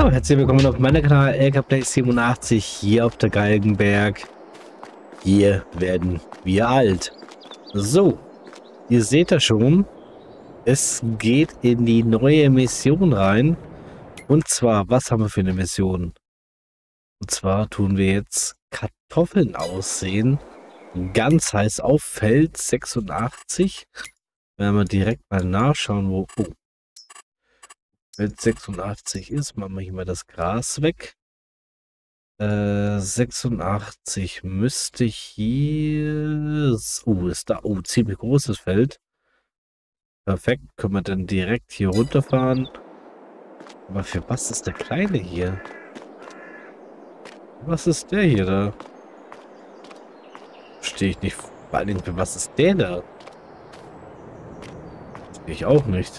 Hallo, herzlich willkommen auf meinem Kanal LKplay87 hier auf der Galgenberg. Hier werden wir alt. So, ihr seht das schon. Es geht in die neue Mission rein. Und zwar, was haben wir für eine Mission? Und zwar tun wir jetzt Kartoffeln aussehen. Ganz heiß auf Feld 86. Werden wir direkt mal nachschauen, wo... Oh. Feld 86 ist, machen wir hier mal das Gras weg. 86 müsste hier... Oh, ist da... Oh, ziemlich großes Feld. Perfekt, können wir dann direkt hier runterfahren. Aber für was ist der Kleine hier? Was ist der hier da? Verstehe ich nicht. Vor allen Dingen, für was ist der da? Verstehe ich auch nicht.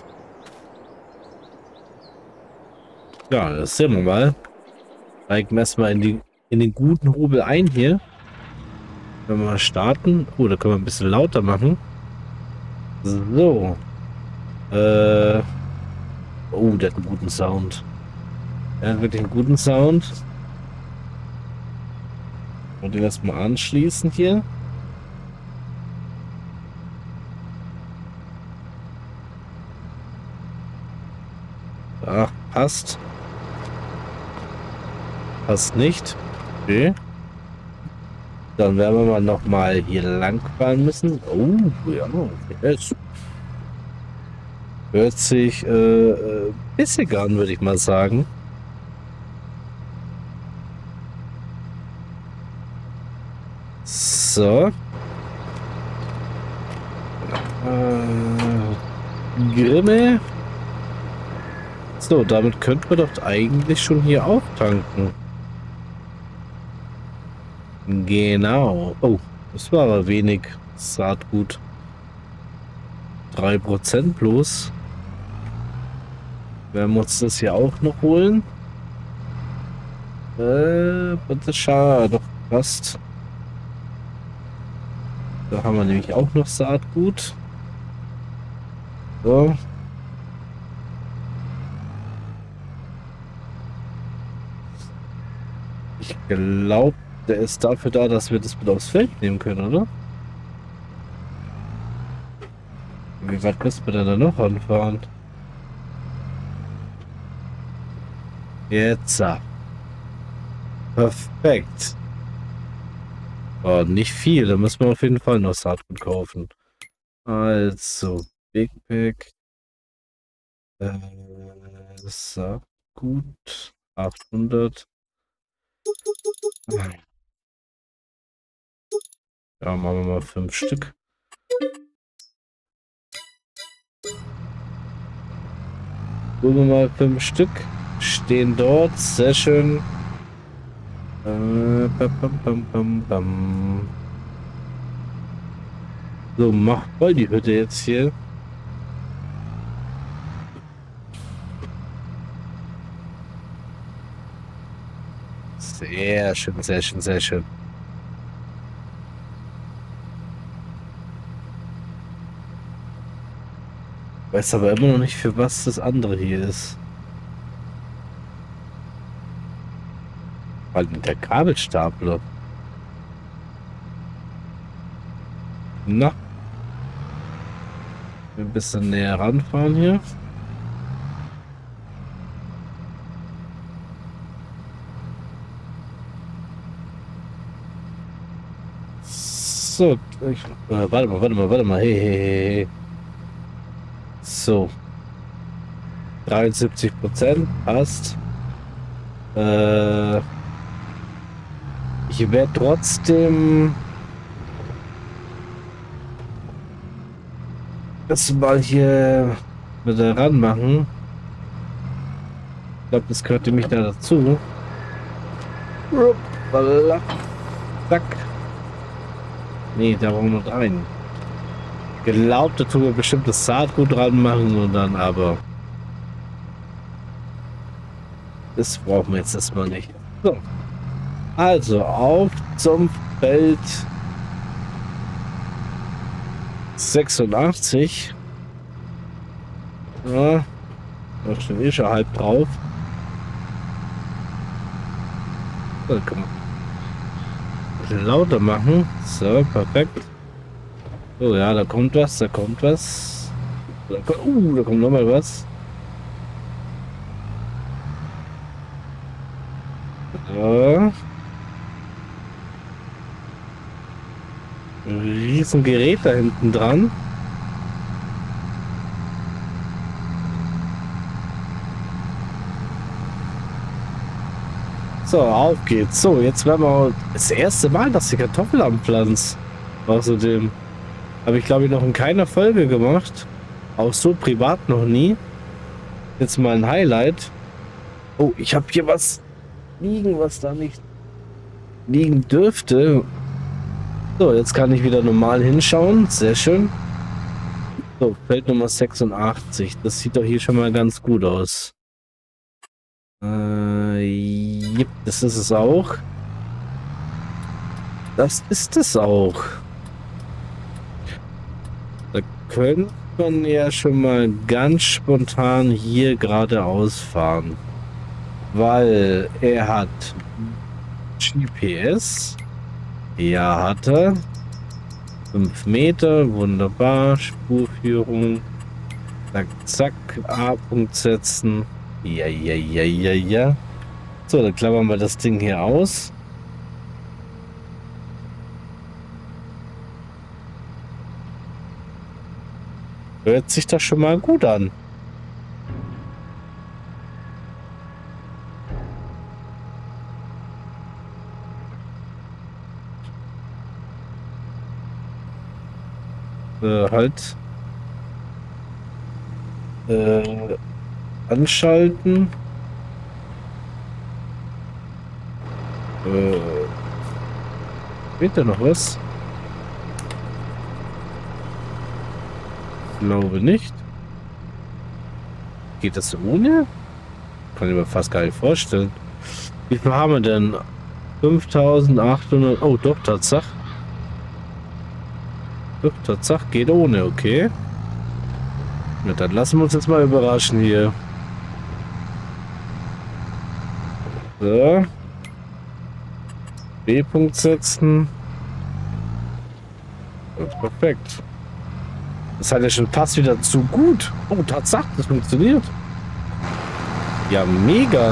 Ja, das sehen wir mal. Steigen wir erstmal in den guten Hobel ein hier. Wenn wir mal starten. Oh, da können wir ein bisschen lauter machen. So. Oh, der hat einen guten Sound. Der hat wirklich einen guten Sound. Und den erstmal anschließen hier. Ach, passt. Passt nicht. Okay. Dann werden wir mal noch mal hier lang fahren müssen. Oh, ja, yes. Hört sich bissig an, würde ich mal sagen. So. Grimme. So, damit könnten wir doch eigentlich schon hier auftanken. Genau. Oh, das war aber wenig Saatgut. 3% bloß. Werden wir uns das hier auch noch holen? Bitte schade, doch passt. Da haben wir nämlich auch noch Saatgut. So. Ich glaube, der ist dafür da, dass wir das mit aufs Feld nehmen können, oder? Wie weit müssen wir denn da noch anfahren? Jetzt. Perfekt. Oh, nicht viel. Da müssen wir auf jeden Fall noch Saatgut kaufen. Also, Big Pack. Saatgut. 800. Ja, machen wir mal 5 Stück. Holen wir mal 5 Stück. Stehen dort. Sehr schön. So, mach voll die Hütte jetzt hier. Sehr schön, sehr schön, sehr schön. Weiß aber immer noch nicht, für was das andere hier ist. Weil der Kabelstapler. Na. Ein bisschen näher ranfahren hier. So, warte mal, hey. So. 73% passt. Ich werde trotzdem das mal hier mit ran machen. Ich glaube, das gehört nämlich da dazu. Zack. Nee, da brauchen wir noch einen. Glaubt, da tun wir bestimmt das Saatgut dran machen und dann aber. Das brauchen wir jetzt erstmal nicht. So. Also auf zum Feld 86. Ja, da steht eh schon halb drauf. So, kann man ein bisschen lauter machen. So, perfekt. So, ja, da kommt was, da kommt was. Da kommt nochmal was. So. Ein riesen Gerät da hinten dran. So, auf geht's. So, jetzt werden wir das erste Mal, dass die Kartoffel anpflanzt. Außerdem habe ich, glaube ich, noch in keiner Folge gemacht. Auch so privat noch nie. Jetzt mal ein Highlight. Oh, ich habe hier was liegen, was da nicht liegen dürfte. So, jetzt kann ich wieder normal hinschauen. Sehr schön. So, Feld Nummer 86. Das sieht doch hier schon mal ganz gut aus. Yep, das ist es auch. Das ist es auch. Da könnte man ja schon mal ganz spontan hier geradeaus fahren. Weil er hat GPS. Ja, hat er. 5 Meter, wunderbar. Spurführung. Zack, zack. A-Punkt setzen. Ja, ja, ja, ja, ja. So, dann klappern wir das Ding hier aus. Hört sich das schon mal gut an. Halt. Anschalten. Fehlt da noch was? Glaube nicht. Geht das ohne? Kann ich mir fast gar nicht vorstellen. Wie viel haben wir denn? 5800. Oh, doch, Tatsache. Doch, Tatsache, geht ohne, okay. Na, dann lassen wir uns jetzt mal überraschen hier. So. B-Punkt setzen. Das ist perfekt. Das hat ja schon fast wieder zu gut. Oh, Tatsache, das funktioniert. Ja, mega.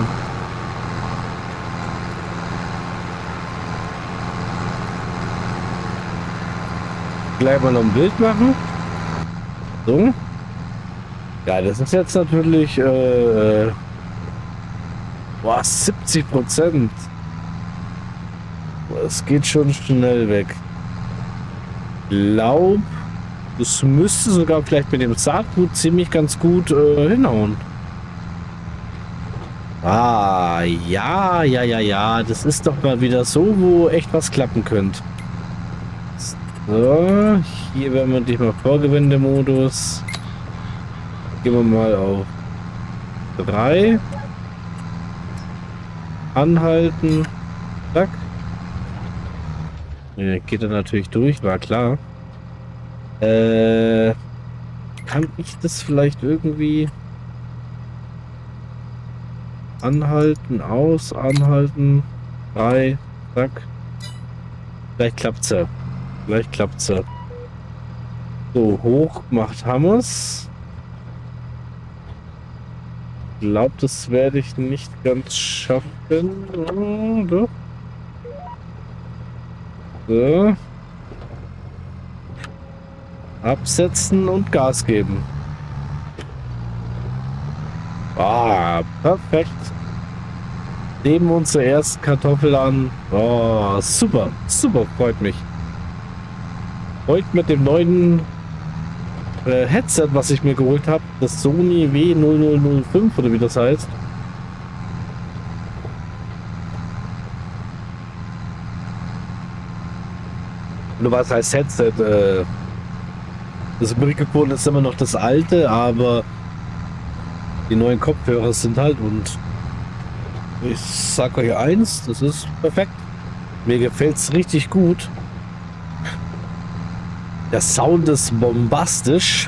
Gleich mal noch ein Bild machen. So. Ja, das ist jetzt natürlich boah, 70%. Es geht schon schnell weg. Glaub, das müsste sogar vielleicht mit dem Saatgut ziemlich ganz gut hinhauen. Ah, ja, ja, ja, ja. Das ist doch mal wieder so, wo echt was klappen könnte. So, hier werden wir dich mal Vorgewendemodus. Gehen wir mal auf 3. Anhalten. Zack. Ja, geht er natürlich durch, war klar. Kann ich das vielleicht irgendwie anhalten, anhalten, 3, zack. Vielleicht klappt's ja. Vielleicht klappt's ja. So, hoch gemacht haben wir's. Ich glaube, das werde ich nicht ganz schaffen. So. So. Absetzen und Gas geben. Ah, perfekt. Nehmen unsere erste Kartoffel an. Oh, super, super, freut mich. Heute mit dem neuen Headset, was ich mir geholt habe, das Sony W0005 oder wie das heißt. Nur was heißt Headset? Das Mikrofon ist immer noch das alte, aber die neuen Kopfhörer sind halt, und ich sag euch eins, das ist perfekt. Mir gefällt es richtig gut. Der Sound ist bombastisch.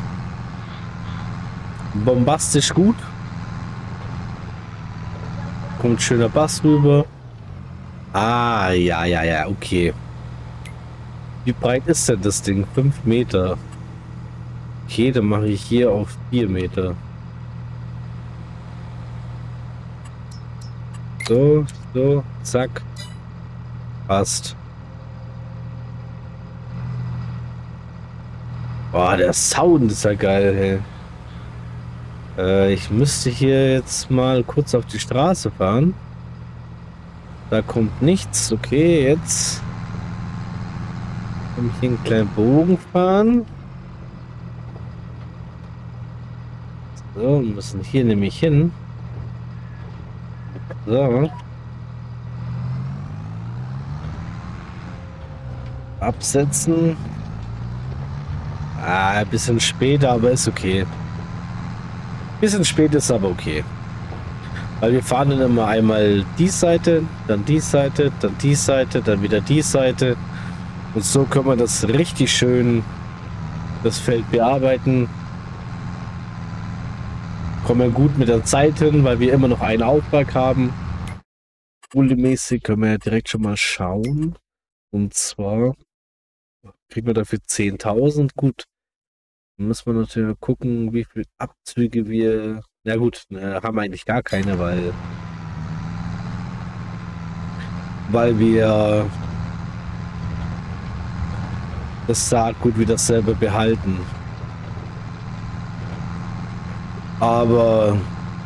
Bombastisch gut. Kommt schöner Bass rüber. Ah, ja, ja, ja, okay. Wie breit ist denn das Ding? 5 Meter. Okay, dann mache ich hier auf 4 Meter. So, so, zack. Passt. Boah, der Sound ist ja geil, hey. Ich müsste hier jetzt mal kurz auf die Straße fahren. Da kommt nichts. Okay, jetzt kann ich hier einen kleinen Bogen fahren. So, müssen hier nämlich hin. So. Absetzen. Ah, ein bisschen später, aber ist okay. Bisschen spät ist aber okay. Weil wir fahren dann immer einmal die Seite, dann die Seite, dann die Seite, dann wieder die Seite. Und so können wir das richtig schön, das Feld bearbeiten. Kommen wir gut mit der Zeit hin, weil wir immer noch einen Auftrag haben. Mäßig können wir ja direkt schon mal schauen. Und zwar kriegen wir dafür 10.000. Gut. Dann müssen wir natürlich gucken, wie viel Abzüge wir... Na gut, haben wir eigentlich gar keine, weil wir das Saatgut wieder selber behalten. Aber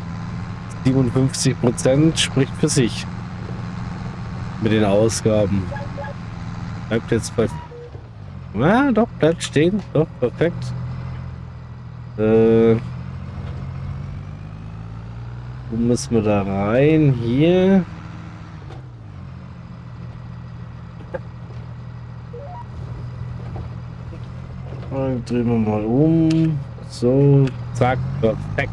57% spricht für sich mit den Ausgaben. Bleibt jetzt bei... Ja, doch, bleibt stehen. Doch, perfekt. Wo müssen wir da rein? Hier. Und drehen wir mal um. So, zack, perfekt.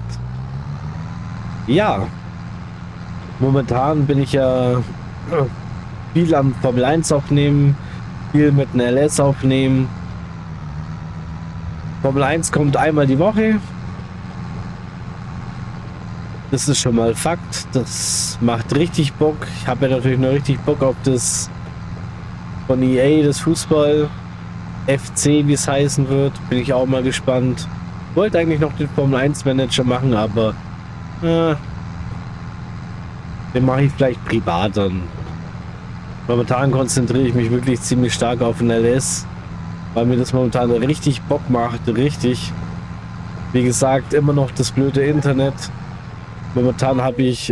Ja. Momentan bin ich ja viel am Formel 1 aufnehmen, viel mit einem LS aufnehmen. Formel 1 kommt einmal die Woche. Das ist schon mal Fakt. Das macht richtig Bock. Ich habe ja natürlich noch richtig Bock auf das von EA, das Fußball. FC, wie es heißen wird. Bin ich auch mal gespannt. Wollte eigentlich noch den Formel 1 Manager machen, aber den mache ich vielleicht privat dann. Momentan konzentriere ich mich wirklich ziemlich stark auf den LS, weil mir das momentan richtig Bock macht. Richtig. Wie gesagt, immer noch das blöde Internet. Momentan habe ich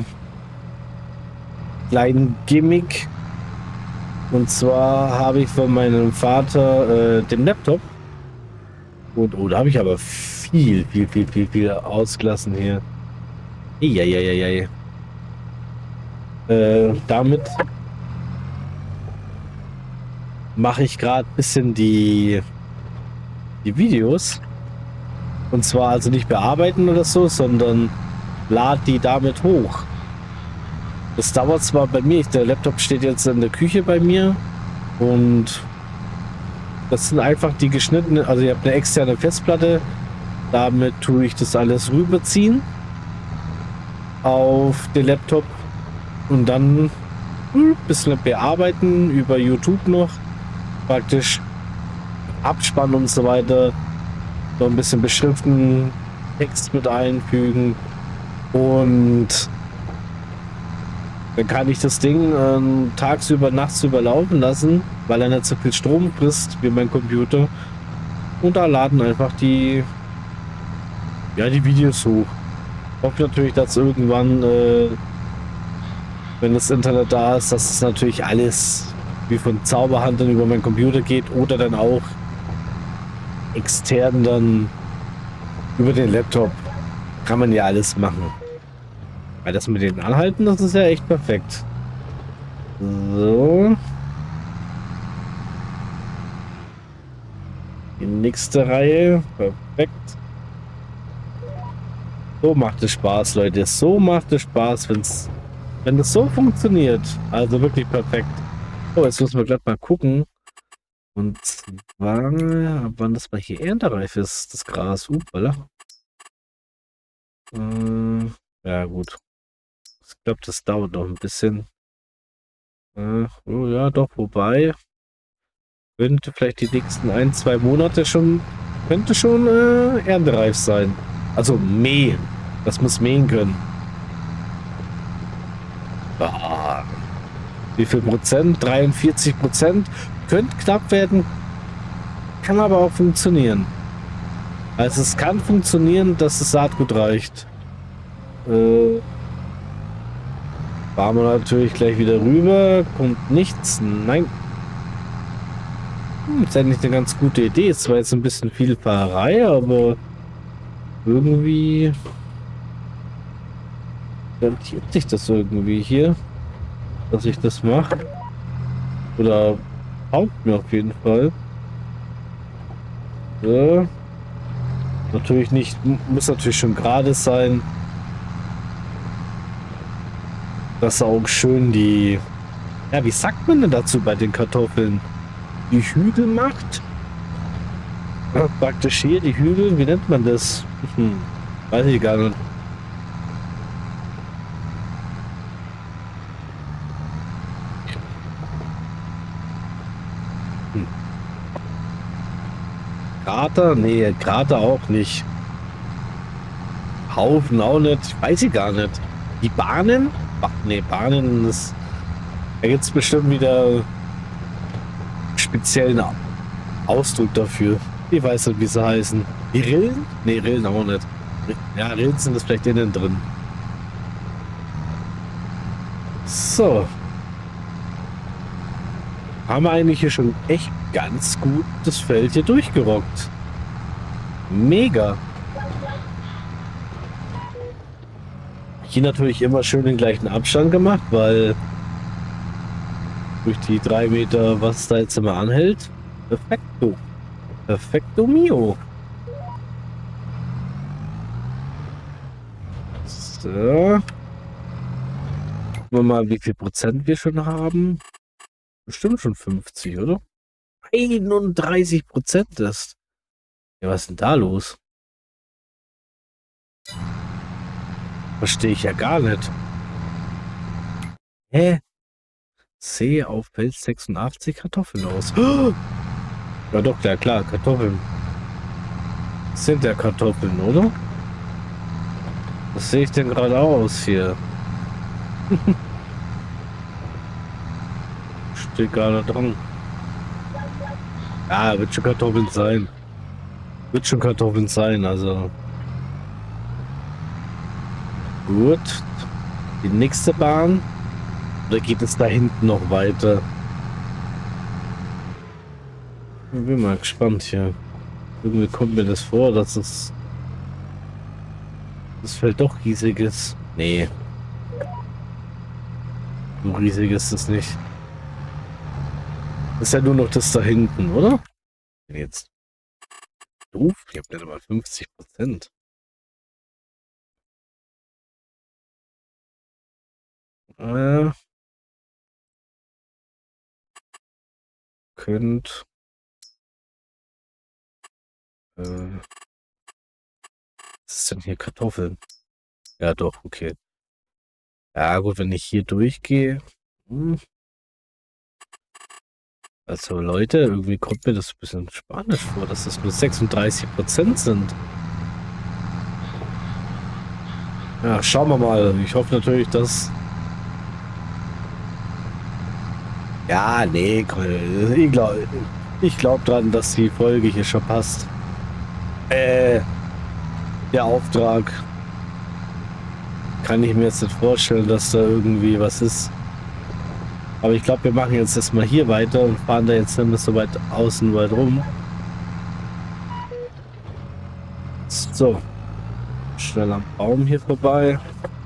kleinen Gimmick. Und zwar habe ich von meinem Vater den Laptop. Und oh, da habe ich aber viel ausgelassen hier. Eieieiei. Damit mache ich gerade ein bisschen die Videos. Und zwar also nicht bearbeiten oder so, sondern lad die damit hoch. Das dauert zwar bei mir, der Laptop steht jetzt in der Küche bei mir und das sind einfach die geschnittenen, also ich habe eine externe Festplatte, damit tue ich das alles rüberziehen auf den Laptop und dann ein bisschen bearbeiten über YouTube noch, praktisch Abspann und so weiter, so ein bisschen beschriften, Text mit einfügen und dann kann ich das Ding tagsüber, nachts laufen lassen, weil er nicht so viel Strom frisst wie mein Computer. Und da laden einfach die Videos hoch. Ich hoffe natürlich, dass irgendwann, wenn das Internet da ist, dass es natürlich alles wie von Zauberhand dann über meinen Computer geht oder dann auch extern dann über den Laptop. Kann man ja alles machen. Weil das mit den Anhalten, das ist ja echt perfekt. So. Die nächste Reihe. Perfekt. So macht es Spaß, Leute. So macht es Spaß, wenn es so funktioniert. Also wirklich perfekt. So, jetzt müssen wir gleich mal gucken. Und zwar, wann das mal hier erntereif ist, das Gras. Voilà. Ja, gut. Ich glaube, das dauert noch ein bisschen. Oh ja, doch, wobei. Könnte vielleicht die nächsten 1, 2 Monate schon. Könnte schon erntereif sein. Also mähen. Das muss mähen können. Ah, wie viel Prozent? 43%. Könnte knapp werden. Kann aber auch funktionieren. Also es kann funktionieren, dass das Saatgut reicht. Fahren wir natürlich gleich wieder rüber. Kommt nichts. Nein. Ist eigentlich eine ganz gute Idee. Es war jetzt ein bisschen viel Fahrerei, aber irgendwie rentiert sich das irgendwie hier, dass ich das mache. Oder taugt mir auf jeden Fall. So. Natürlich nicht, muss natürlich schon gerade sein. Dass auch schön die, ja, wie sagt man denn dazu bei den Kartoffeln? Die Hügel macht. Ja, praktisch hier die Hügel, wie nennt man das? Weiß ich gar nicht. Krater? Nee, Krater auch nicht. Haufen auch nicht. Weiß ich gar nicht. Die Bahnen? Nee, Bahnen ist. Da gibt es bestimmt wieder speziellen Ausdruck dafür. Ich weiß nicht, wie sie heißen. Die Rillen? Nee, Rillen auch nicht. Ja, Rillen sind das vielleicht innen drin. So. Haben wir eigentlich hier schon echt ganz gut das Feld hier durchgerockt. Mega. Hier natürlich immer schön den gleichen Abstand gemacht, weil durch die 3 Meter, was da jetzt immer anhält. Perfekto. Perfekto mio. So. Gucken wir mal, wie viel Prozent wir schon haben. Bestimmt schon 50, oder? 31% ist. Ja, was ist denn da los? Verstehe ich ja gar nicht. Hä? Sehe auf Feld 86 Kartoffeln aus. Ja doch, ja klar, Kartoffeln. Das sind ja Kartoffeln, oder? Was sehe ich denn gerade aus hier? Steht gar nicht dran. Ja, wird schon Kartoffeln sein. Wird schon Kartoffeln sein, also. Gut. Die nächste Bahn. Oder geht es da hinten noch weiter? Ich bin mal gespannt hier. Irgendwie kommt mir das vor, dass das Feld doch riesig ist. Nee. So riesig ist es nicht. Ist ja nur noch das da hinten, oder? Jetzt. Doof, ich habe nicht mal 50%. Könnt. Was ist denn hier Kartoffeln? Ja, doch, okay. Ja, gut, wenn ich hier durchgehe. Also, Leute, irgendwie kommt mir das ein bisschen spanisch vor, dass das nur 36% sind. Ja, schauen wir mal. Ich hoffe natürlich, dass. Ja, nee, ich glaub dran, dass die Folge hier schon passt. Der Auftrag. Kann ich mir jetzt nicht vorstellen, dass da irgendwie was ist. Aber ich glaube, wir machen jetzt erstmal hier weiter und fahren da jetzt nicht mehr so weit außen weit rum. So. Schnell am Baum hier vorbei.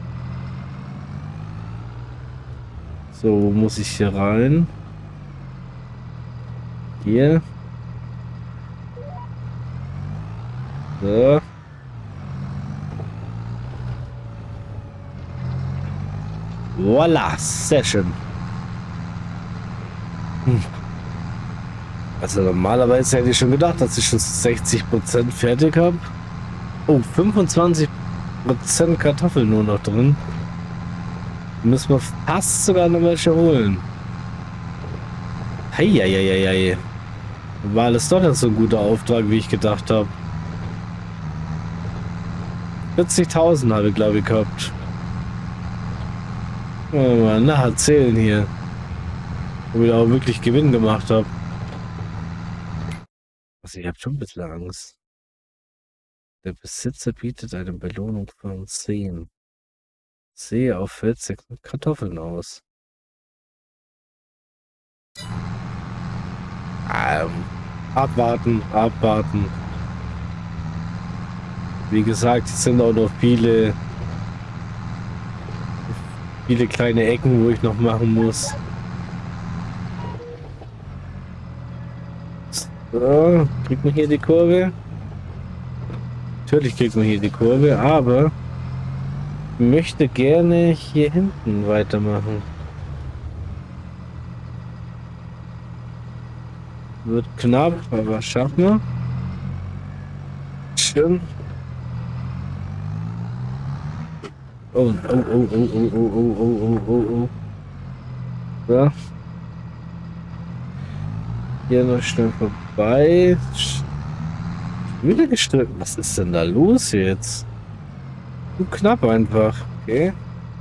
So, wo muss ich hier rein? Hier. So. Voila, sehr schön. Also normalerweise hätte ich schon gedacht, dass ich schon 60% fertig habe. Oh, 25% Kartoffeln nur noch drin. Müssen wir fast sogar noch welche holen. Heieieiei. War alles doch nicht so ein guter Auftrag, wie ich gedacht habe. 40.000 habe ich, glaube ich, gehabt. Oh Mann, na, erzählen hier. Wo ich auch wirklich Gewinn gemacht habe. Also, ich habe schon ein bisschen Angst. Der Besitzer bietet eine Belohnung von 10. Sehe auf 40 Kartoffeln aus. Abwarten, abwarten. Wie gesagt, es sind auch noch viele kleine Ecken, wo ich noch machen muss. So, kriegt man hier die Kurve? Natürlich kriegt man hier die Kurve, aber ich möchte gerne hier hinten weitermachen. Wird knapp, aber schaffen wir. Schön. Oh, oh, oh, oh, oh, oh, oh, oh, oh, oh, oh. So. Hier noch schnell vorbei. Wieder gestritten. Was ist denn da los jetzt? Zu knapp einfach. Okay.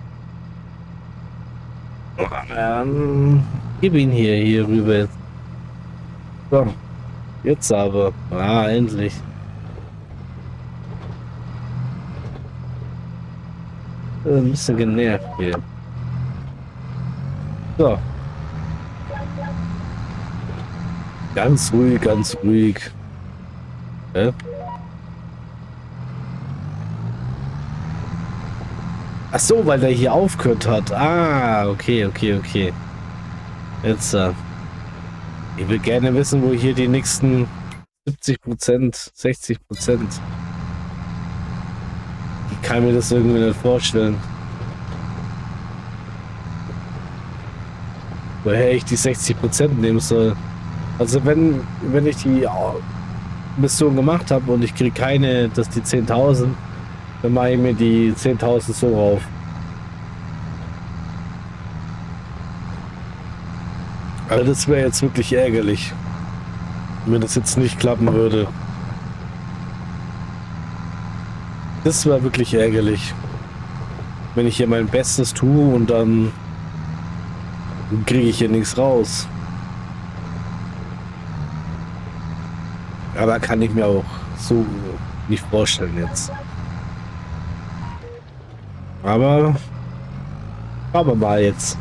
Gib ihn hier rüber. So. Jetzt aber. Ah, endlich. Ein bisschen genervt hier. So. Ganz ruhig, ganz ruhig. Ach so, weil der hier aufgehört hat. Ah, okay, okay, okay. Jetzt, ich will gerne wissen, wo hier die nächsten 70%, 60%. Ich kann mir das irgendwie nicht vorstellen. Woher ich die 60% nehmen soll. Also wenn ich die Mission gemacht habe und ich kriege keine, dass die 10.000, dann mache ich mir die 10.000 so rauf. Aber das wäre jetzt wirklich ärgerlich, wenn das jetzt nicht klappen würde. Das war wirklich ärgerlich, wenn ich hier mein Bestes tue und dann kriege ich hier nichts raus. Aber kann ich mir auch so nicht vorstellen jetzt. Aber schauen wir mal jetzt.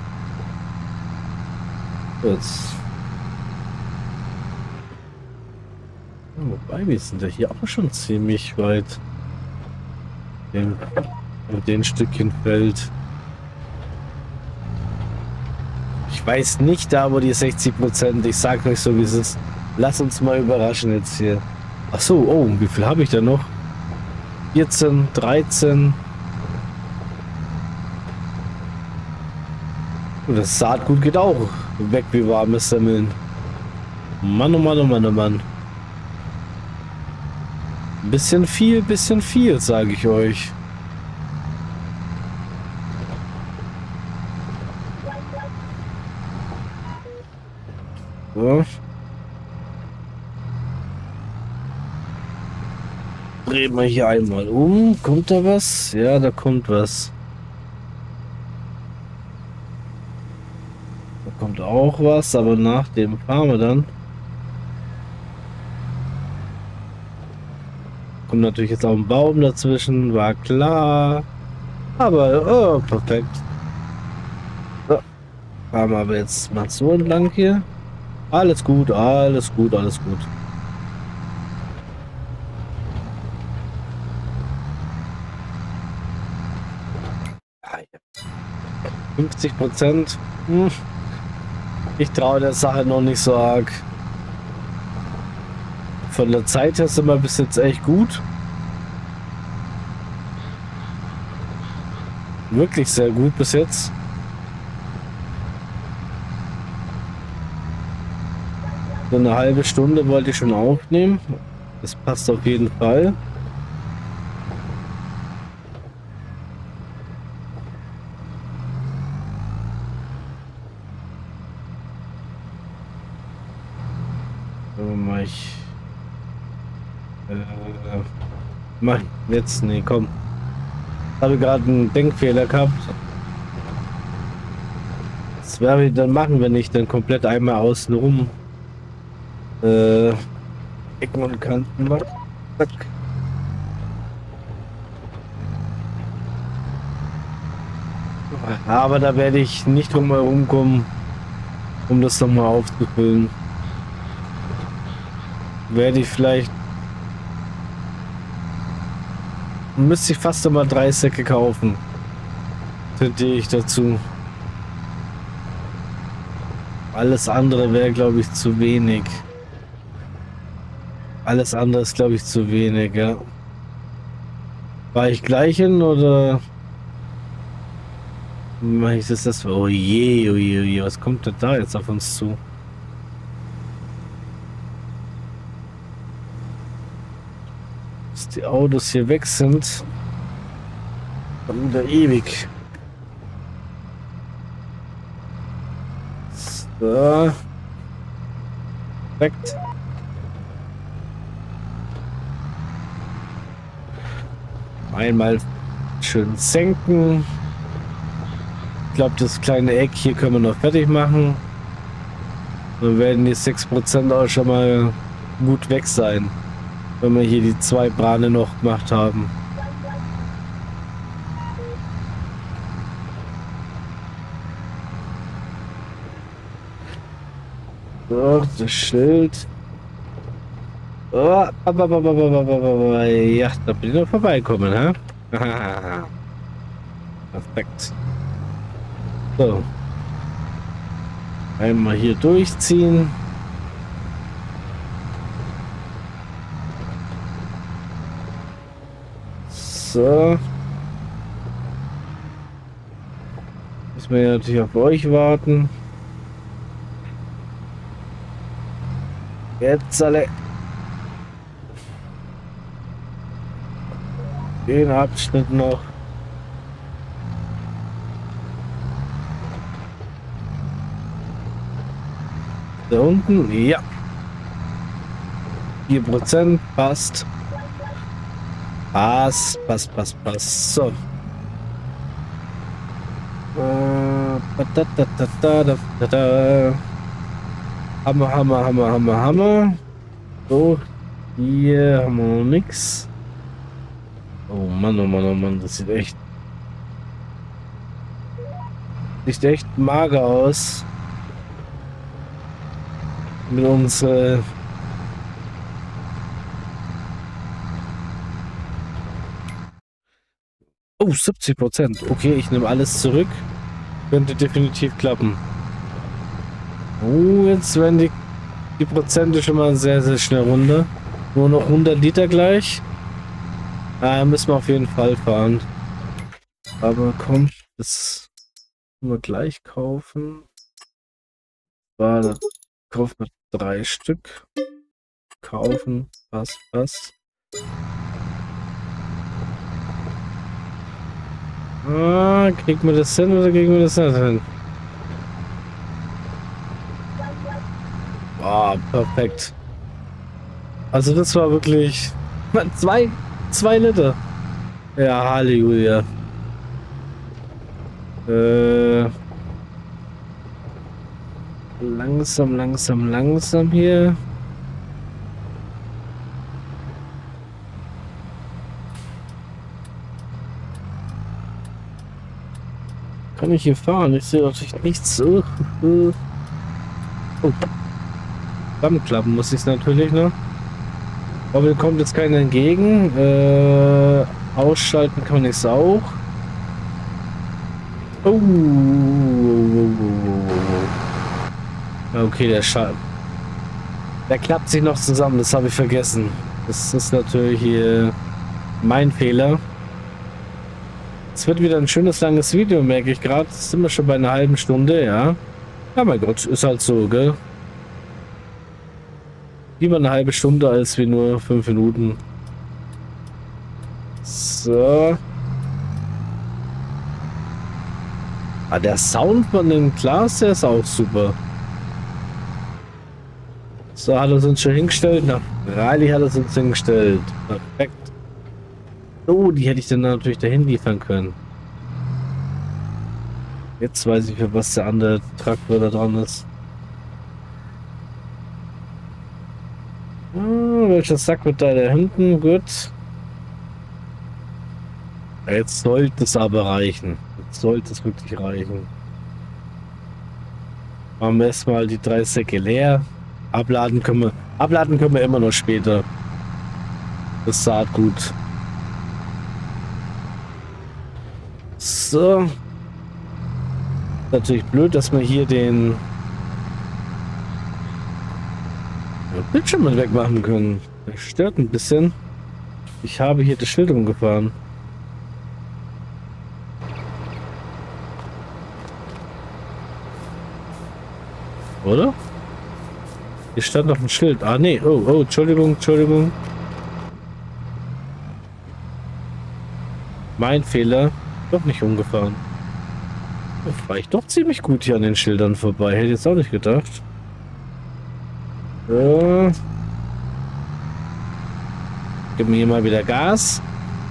Wobei, wir sind ja hier auch schon ziemlich weit in den Stückchen Feld. Ich weiß nicht da, wo die 60%. Ich sag euch so, wie es ist. Lass uns mal überraschen jetzt hier. Ach so, oh, wie viel habe ich da noch? 14, 13. Und das Saatgut geht auch weg wie warme Semmeln. Mann, oh Mann, oh Mann, oh Mann. Bisschen viel, sage ich euch. So. Drehen wir hier einmal um. Kommt da was? Ja, da kommt was. Da kommt auch was, aber nach dem fahren wir dann. Kommt natürlich jetzt auch ein Baum dazwischen, war klar. Aber, oh, perfekt. So. Fahren wir aber jetzt mal so entlang hier. Alles gut, alles gut, alles gut. Ah, ja. 50%. Ich traue der Sache noch nicht so arg. Von der Zeit her sind wir bis jetzt echt gut. Wirklich sehr gut bis jetzt. So eine halbe Stunde wollte ich schon aufnehmen. Das passt auf jeden Fall. Mach ich. Mach jetzt. Nee, komm. Habe gerade einen Denkfehler gehabt. Was werde ich dann machen, wenn ich dann komplett einmal außen rum Ecken und Kanten mache? Zack. Aber da werde ich nicht drum herum kommen, um das nochmal aufzufüllen. Werde ich vielleicht... Müsste ich fast immer 3 Säcke kaufen. Tendiere ich dazu. Alles andere wäre, glaube ich, zu wenig. Alles andere ist, glaube ich, zu wenig, ja. War ich gleich hin oder... Mach ich das? Oh je, oh je, oh je. Was kommt denn da jetzt auf uns zu? Dass die Autos hier weg sind. Dann wieder ewig. So. Perfekt. Einmal schön senken. Ich glaube, das kleine Eck hier können wir noch fertig machen. Dann werden die 6% auch schon mal gut weg sein, wenn wir hier die 2 Brane noch gemacht haben. So, das Schild. Oh, ja, da bin ich noch vorbeikommen, ha? Perfekt. So. Einmal hier durchziehen. So. Müssen wir natürlich auf euch warten. Jetzt alle. Den Abschnitt noch. Da unten, ja. 4% passt. Passt. So. Hammer. So, hier haben wir noch nix. Oh Mann, das sieht echt mager aus. Mit unsere Oh, 70%. Okay, ich nehme alles zurück. Könnte definitiv klappen. Oh, jetzt werden die Prozente schon mal sehr, sehr schnell runter. Nur noch 100 Liter gleich. Müssen wir auf jeden Fall fahren. Aber komm, das können wir gleich kaufen. Da kaufen wir 3 Stück. Kaufen. Passt. Kriegen wir das hin oder kriegen wir das nicht hin? Perfekt. Also das war wirklich 2 Liter. Ja, Halleluja. Langsam hier. Kann ich hier fahren? Ich sehe natürlich nichts. Oh. Zusammenklappen muss ich es natürlich noch. Aber mir kommt jetzt keiner entgegen. Ausschalten kann ich es auch. Oh. Okay, der klappt sich noch zusammen. Das habe ich vergessen. Das ist natürlich hier mein Fehler. Es wird wieder ein schönes langes Video, merke ich gerade. Sind wir schon bei einer halben Stunde, ja. Ja, mein Gott, ist halt so, gell? Lieber eine halbe Stunde als wie nur 5 Minuten. So. Der Sound von dem Glas, der ist auch super. So, hat er uns schon hingestellt? Na, freilich hat er uns hingestellt. Perfekt. Oh, die hätte ich dann natürlich dahin liefern können. Jetzt weiß ich, für was der andere Traktor da dran ist. Welcher Sack wird da hinten? Gut. Jetzt sollte es aber reichen. Jetzt sollte es wirklich reichen. Machen wir erstmal die 3 Säcke leer. Abladen können wir immer noch später. Das Saatgut. So. Natürlich blöd, dass wir hier den Bildschirm mal wegmachen können. Das stört ein bisschen. Ich habe hier das Schild umgefahren. Oder? Hier stand noch ein Schild. Ah, nee. Oh, oh, Entschuldigung, Entschuldigung. Mein Fehler. Doch nicht umgefahren. Da fahre ich doch ziemlich gut hier an den Schildern vorbei. Hätte ich jetzt auch nicht gedacht. So. Gib mir hier mal wieder Gas.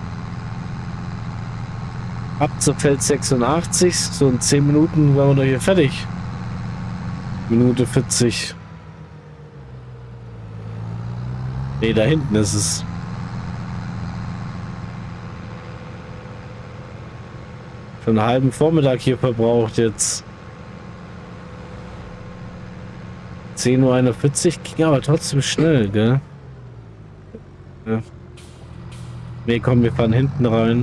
Ab zu Feld 86. So in 10 Minuten waren wir doch hier fertig. Minute 40. Ne, da hinten ist es. Schon einen halben Vormittag hier verbraucht jetzt. 10:41 Uhr ging aber trotzdem schnell, gell? Ja. Ne, komm, wir fahren hinten rein.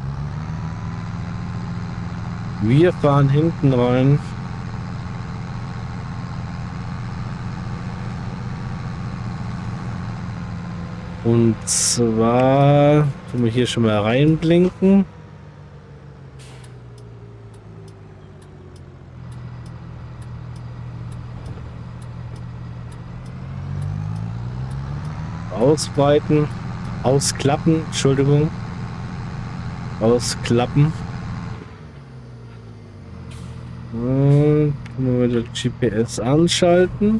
Wir fahren hinten rein. Und zwar tun wir hier schon mal reinblinken. Ausbreiten. Ausklappen. Entschuldigung. Ausklappen. Und wir wieder GPS anschalten.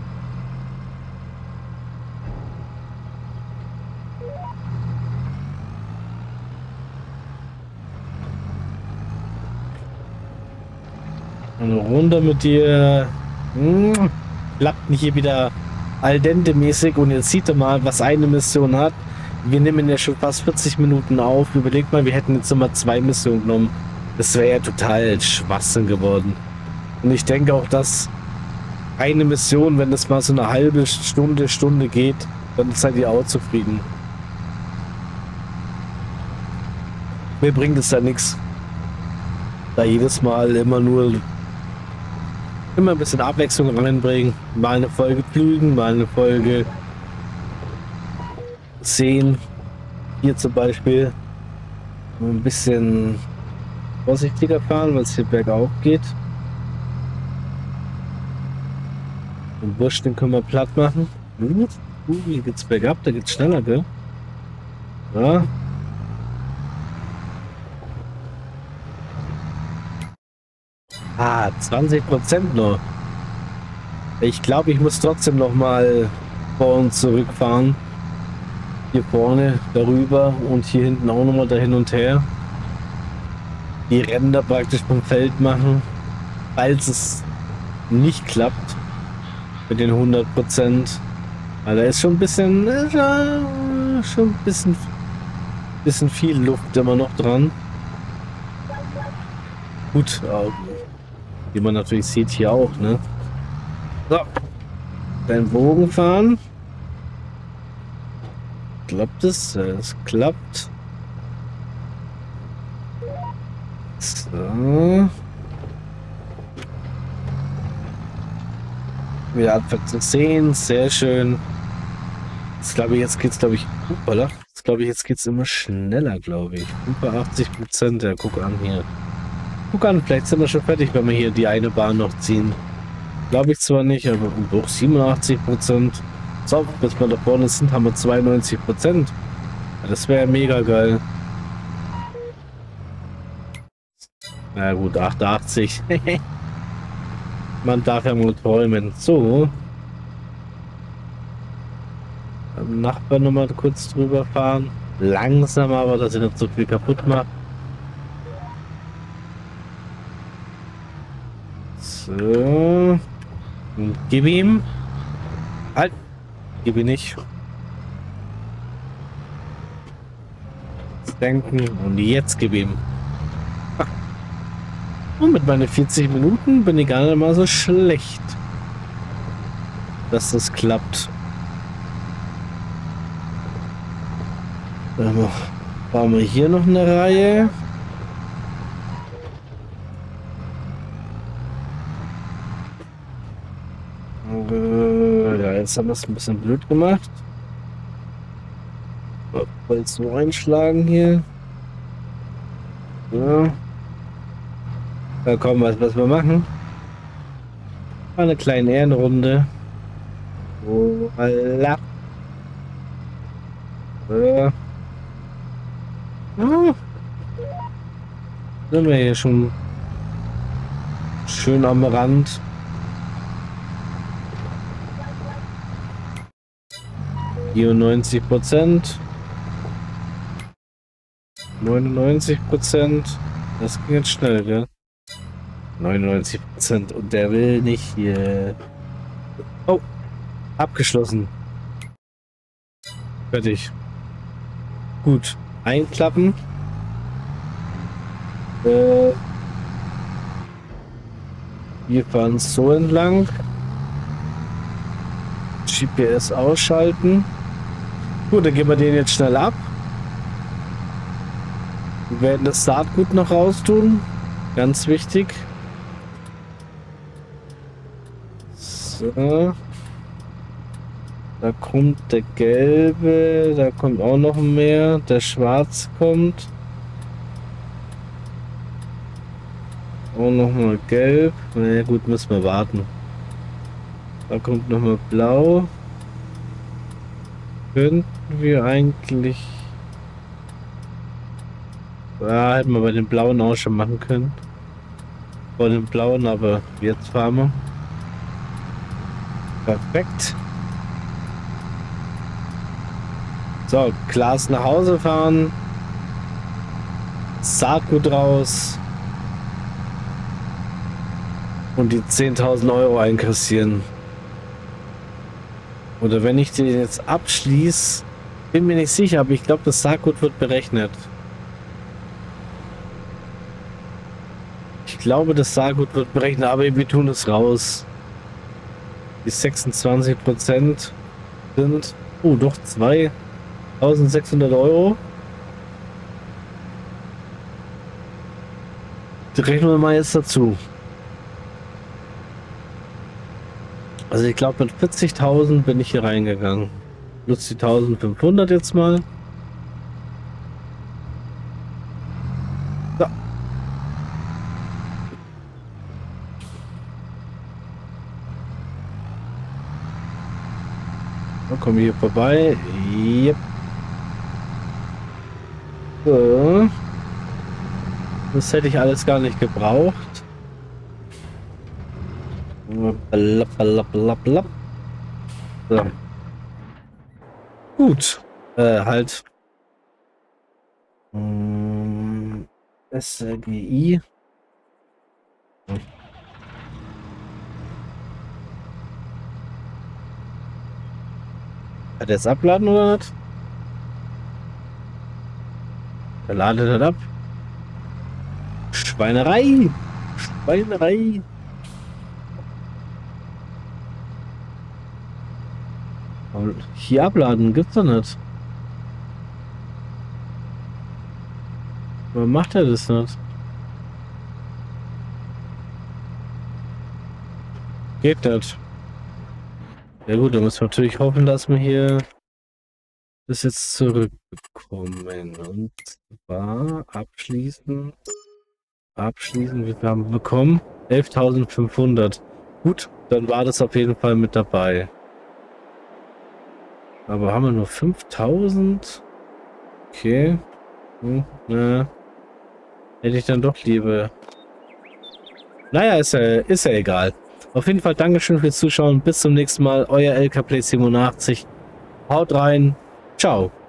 Eine Runde mit dir. Klappt nicht hier wieder al dente mäßig. Und jetzt sieht er mal, was eine Mission hat. Wir nehmen ja schon fast 40 Minuten auf. Überlegt mal, wir hätten jetzt immer 2 Missionen genommen. Das wäre ja total Schwachsinn geworden. Und ich denke auch, dass eine Mission, wenn das mal so eine halbe Stunde geht, dann seid ihr auch zufrieden. Mir bringt es ja nichts. Da jedes Mal immer ein bisschen Abwechslung reinbringen. Mal eine Folge pflügen, mal eine Folge sehen. Hier zum Beispiel ein bisschen vorsichtiger fahren, weil es hier bergauf geht. Den Busch, den können wir platt machen. Hier geht's bergab, da geht's schneller, gell? Ja. Ah, 20% noch. Ich glaube, ich muss trotzdem noch mal vor und zurück fahren. Hier vorne darüber und hier hinten auch noch mal da hin und her. Die Ränder praktisch vom Feld machen, falls es nicht klappt mit den 100%. Also da ist schon ein bisschen viel Luft immer noch dran. Gut, wie man natürlich sieht, hier auch, ne? So, den Bogen fahren. Klappt es? Es klappt. So. Wieder anfangen zu sehen, sehr schön. Jetzt glaube ich, jetzt geht's immer schneller, glaube ich. Über 80%, ja, guck an hier. Guck an, vielleicht sind wir schon fertig, wenn wir hier die eine Bahn noch ziehen. Glaube ich zwar nicht, aber doch 87%. So, bis wir da vorne sind, haben wir 92%. Ja, das wäre ja mega geil. Na gut, 88. Man darf ja mal träumen. So. Nachbarn nochmal kurz drüber fahren. Langsam aber, dass ich nicht so viel kaputt mache. So. Und gib ihm. Halt. Gib ihn nicht. Denken. Und jetzt gib ihm. Und mit meinen 40 Minuten bin ich gar nicht mal so schlecht, dass das klappt. Dann bauen wir hier noch eine Reihe. Ja, jetzt haben wir es ein bisschen blöd gemacht. Holz so einschlagen hier. Ja. Da kommen wir, was wir machen. Eine kleine Ehrenrunde. Voilà. Ja. Sind wir hier schon schön am Rand. Hier 90%. 99%. Das ging jetzt schnell, gell? 99% und der will nicht hier. Oh, abgeschlossen. Fertig. Gut, einklappen. Wir fahren so entlang. GPS ausschalten. Gut, dann geben wir den jetzt schnell ab. Wir werden das Saatgut noch raustun. Ganz wichtig. So. Da kommt der gelbe, da kommt auch noch mehr. Der schwarze kommt. Auch noch mal gelb. Na ja, gut, müssen wir warten. Da kommt noch mal blau. Könnten wir eigentlich... Ja, hätten wir bei den blauen auch schon machen können. Vor den blauen, aber jetzt fahren wir. Perfekt. So, Glas nach Hause fahren. Saatgut raus. Und die 10.000 Euro einkassieren. Oder wenn ich den jetzt abschließe, bin mir nicht sicher, aber ich glaube, das Saatgut wird berechnet. Ich glaube, das Saatgut wird berechnet, aber wir tun es raus. Die 26% sind, oh, doch 2.600 Euro. Die rechnen wir mal jetzt dazu. Also ich glaube, mit 40.000 bin ich hier reingegangen. Plus die 1.500 jetzt mal. So. Dann kommen wir hier vorbei. Yep. So. Das hätte ich alles gar nicht gebraucht. Blablabla. So. Gut. Halt. SRGI. Hat er es abladen oder nicht? Er ladet das ab. Schweinerei! Schweinerei! Hier abladen gibt's doch nicht. Warum macht er das nicht? Geht nicht. Ja gut, dann müssen wir natürlich hoffen, dass wir hier das jetzt zurückbekommen. Und zwar abschließen. Abschließen, wie viel haben wir bekommen? 11.500. Gut, dann war das auf jeden Fall mit dabei. Aber haben wir nur 5.000? Okay. Na. Hätte ich dann doch lieber. Naja, ist ja egal. Auf jeden Fall Dankeschön fürs Zuschauen. Bis zum nächsten Mal. Euer LKplay87. Haut rein. Ciao.